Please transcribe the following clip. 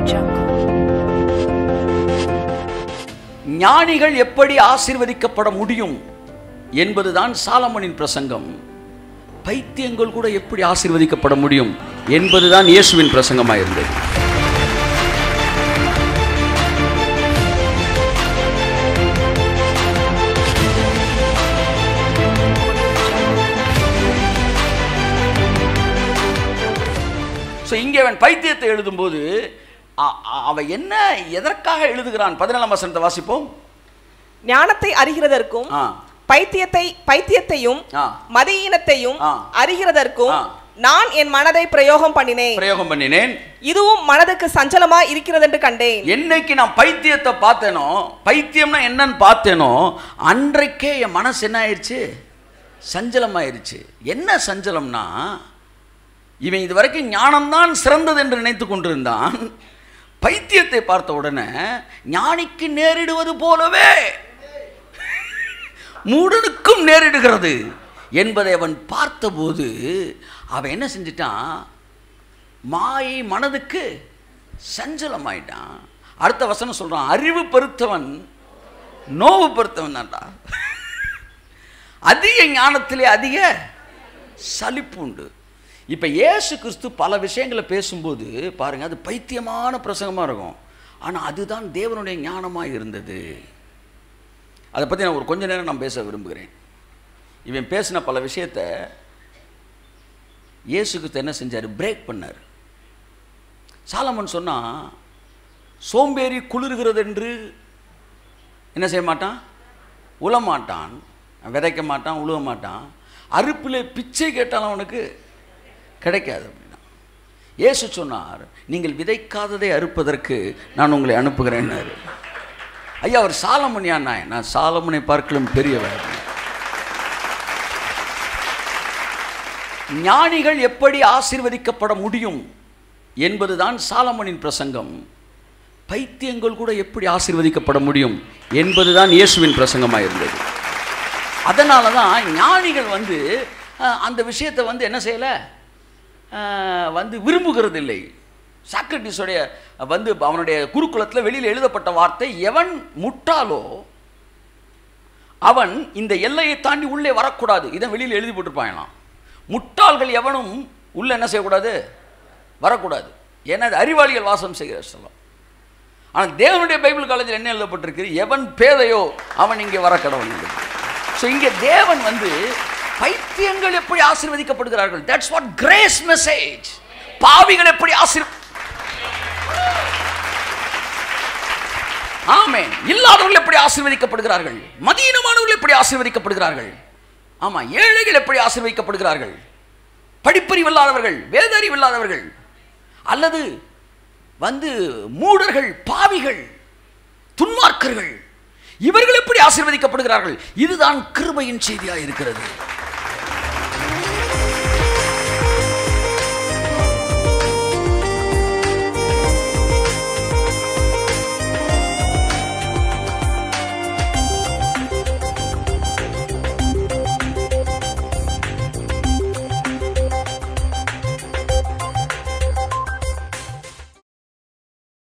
ஞானிகள் எப்படி ஆசீர்வதிக்கப்பட முடியும் என்பதுதான் சாலமோனின் பிரசங்கம். பைத்தியங்கள் கூட எப்படி ஆசீர்வதிக்கப்பட முடியும் என்பதுதான் இயேசுவின் பிரசங்கமாயிருந்தது. இங்கே அவன் பைத்தியத்தை எழுதும்போது அவன் என்ன எதற்காக எழுதுகிறான்? 14ஆம் வசனத்தை வாசிப்போம். ஞானத்தை அறிகிறதற்கும் பைத்தியத்தையும் மதியீனத்தையும் அறிகிறதற்கும் நான் என் மனதை பிரயோகம் பண்ணினேன். இதுவும் மனதுக்கு சஞ்சலமா இருக்கிறது என்று கண்டேன். என்னைக்கு நான் பைத்தியத்தை பார்த்தேனோ, பைத்தியம்னா என்னன்னு பார்த்தேனோ, அன்றைக்கே என் மனசு என்ன ஆயிடுச்சு? சஞ்சலமாயிருச்சு. என்ன சஞ்சலம்னா, இவன் இதுவரைக்கும் ஞானம்தான் சிறந்தது என்று நினைத்து கொண்டிருந்தான். பைத்தியத்தை பார்த்த உடனே ஞானிக்கு நேரிடுவது போலவே மூடனுக்கும் நேரிடுகிறது என்பதை அவன் பார்த்தபோது அவன் என்ன செஞ்சிட்டான்? மாயை மனதுக்கு சஞ்சலமாயிட்டான். அடுத்த வசனம் சொல்றான், அறிவு பெருத்தவன் நோவு பெருத்தவன் தான்டா. அதிக ஞானத்திலே அதிக சலிப்பு உண்டு. இப்போ இயேசு கிறிஸ்து பல விஷயங்களை பேசும்போது பாருங்க, அது பைத்தியமான பிரசங்கமாக இருக்கும். ஆனால் அதுதான் தேவனுடைய ஞானமாக இருந்தது. அதை பற்றி நான் கொஞ்ச நேரம் நான் பேச விரும்புகிறேன். இவன் பேசின பல விஷயத்தை இயேசு கிறிஸ்து என்ன செஞ்சார்? பிரேக் பண்ணார். சாலமோன் சொன்னால், சோம்பேறி குளிர்கிறது என்று என்ன செய்ய மாட்டான்? உழ மாட்டான், விதைக்க மாட்டான், உழுவ மாட்டான். அறுப்பிலே பிச்சை கேட்டாலும் அவனுக்கு கிடைக்காது அப்படின்னா. இயேசு சொன்னார், நீங்கள் விதைக்காததை அறுப்பதற்கு நான் உங்களை அனுப்புகிறேன். ஐயா, அவர் சாலமோனியா? நான் சாலமோனை பார்க்கலும் பெரியவர். ஞானிகள் எப்படி ஆசீர்வதிக்கப்பட முடியும் என்பதுதான் சாலமோனின் பிரசங்கம். பைத்தியங்கள் கூட எப்படி ஆசீர்வதிக்கப்பட முடியும் என்பதுதான் இயேசுவின் பிரசங்கமாயிருந்தது. அதனால தான் ஞானிகள் அந்த விஷயத்தை என்ன செய்யலை? விரும்புகிறது இல்லை. சாக்ரட்டிஸோடைய அவனுடைய குருகுலத்தில் வெளியில் எழுதப்பட்ட வார்த்தை, எவன் முட்டாளோ அவன் இந்த எல்லையை தாண்டி உள்ளே வரக்கூடாது. இதை வெளியில் எழுதி போட்டிருப்பாங்களாம். முட்டாள்கள் எவனும் உள்ள என்ன செய்யக்கூடாது? வரக்கூடாது. ஏன்னா அறிவாளிகள் வாசம் செய்கிற ஸ்தலம். ஆனால் தேவனுடைய பைபிள் காலேஜில் என்ன எழுதப்பட்டிருக்கு? எவன் பேதையோ அவன் இங்கே வர கடவுள். ஸோ இங்கே தேவன் பைத்தியங்கள் எப்படி ஆசீர்வதிக்கப்படுகிறார்கள்? That's what grace message. பாவிகள் எப்படி ஆமென். இல்லாதவர்கள் எப்படி ஆசீர்வதிக்கப்படுகிறார்கள்? மதீனமானவர்கள் எப்படி ஆசீர்வதிக்கப்படுகிறார்கள்? ஆமா, ஏழைகள் எப்படி ஆசீர்வதிக்கப்படுகிறார்கள்? படிப்பறிவில்லாதவர்கள், வேதறிவில்லாதவர்கள், அல்லது மூடர்கள், பாவிகள், துன்மார்க்கர்கள், இவர்கள் எப்படி ஆசீர்வதிக்கப்படுகிறார்கள்? இதுதான் கிருபையின் செய்தியாக இருக்கிறது.